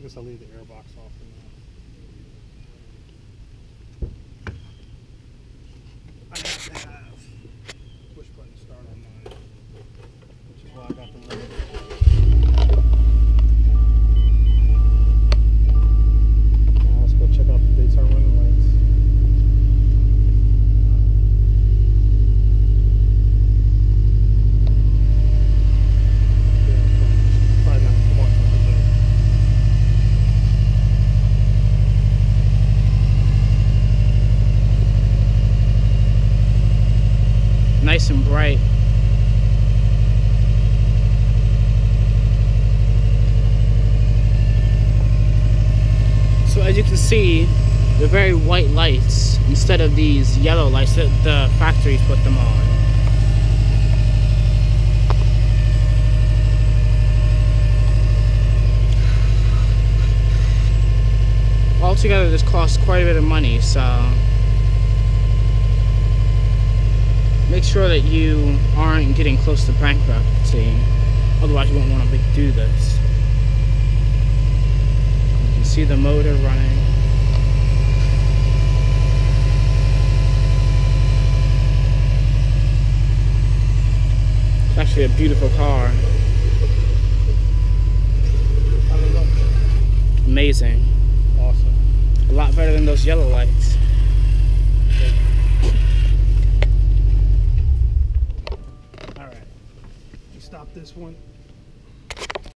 guess I'll leave the air box off for now. I have to have push button start on mine, which is why I got the limit. Now let's go check out the daytime running lights. Nice and bright. So as you can see, they're very white lights instead of these yellow lights that the factories put them on. Altogether this costs quite a bit of money, so make sure that you aren't getting close to bankruptcy, otherwise you won't want to do this. You can see the motor running. It's actually a beautiful car. Amazing. Awesome. A lot better than those yellow lights. Stop this one.